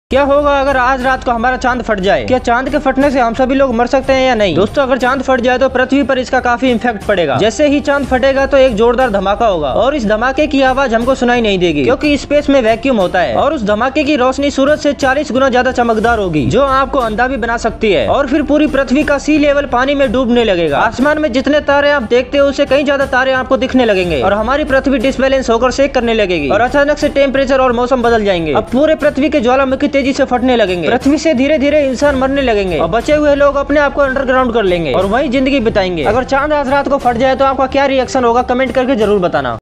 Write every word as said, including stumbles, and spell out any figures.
क्या होगा अगर आज रात को हमारा चांद फट जाए? क्या चांद के फटने से हम सभी लोग मर सकते हैं या नहीं? दोस्तों, अगर चांद फट जाए तो पृथ्वी पर इसका काफी इम्पैक्ट पड़ेगा। जैसे ही चांद फटेगा तो एक जोरदार धमाका होगा और इस धमाके की आवाज हमको सुनाई नहीं देगी, क्योंकि स्पेस में वैक्यूम होता है और उस धमाके की रोशनी सूरज से चालीस गुना ज्यादा चमकदार होगी, जो आपको अंधा भी बना सकती है। और फिर पूरी पृथ्वी का सी लेवल पानी में डूबने लगेगा। आसमान में जितने तारे आप देखते हो उससे कई ज्यादा तारे आपको दिखने लगेंगे और हमारी पृथ्वी डिसबैलेंस होकर शेक करने लगेगी और अचानक से टेम्परेचर और मौसम बदल जाएंगे। अब पूरे पृथ्वी के ज्वालामुखी तेजी से फटने लगेंगे। पृथ्वी से धीरे धीरे इंसान मरने लगेंगे और बचे हुए लोग अपने आप को अंडरग्राउंड कर लेंगे और वही जिंदगी बिताएंगे। अगर चांद आज रात को फट जाए तो आपका क्या रिएक्शन होगा, कमेंट करके जरूर बताना।